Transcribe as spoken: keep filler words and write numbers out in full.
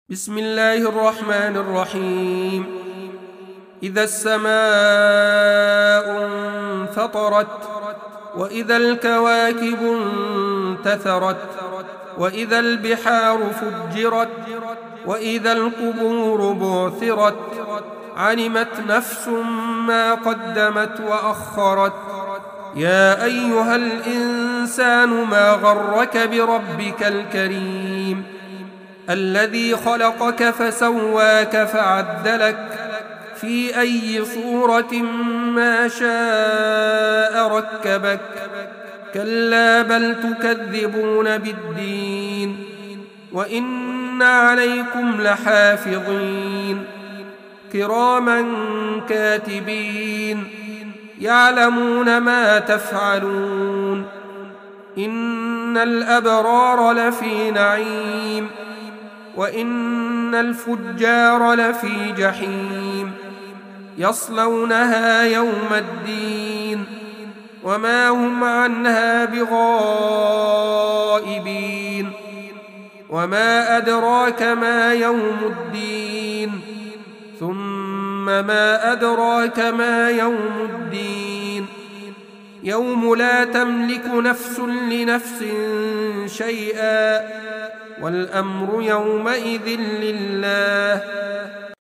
بسم الله الرحمن الرحيم. إذا السماء انفطرت وإذا الكواكب انتثرت وإذا البحار فجرت وإذا القبور بعثرت علمت نفس ما قدمت وأخرت. يا أيها الإنسان ما غرك بربك الكريم الذي خلقك فسواك فعدلك في أي صورة ما شاء ركبك. كلا بل تكذبون بالدين وإن عليكم لحافظين كراما كاتبين يعلمون ما تفعلون. إن الأبرار لفي نعيم وإن الفجار لفي جحيم يصلونها يوم الدين وما هم عنها بغائبين. وما أدراك ما يوم الدين ثم ما أدراك ما يوم الدين يوم لا تملك نفس لنفس شيئا والأمر يومئذ لله.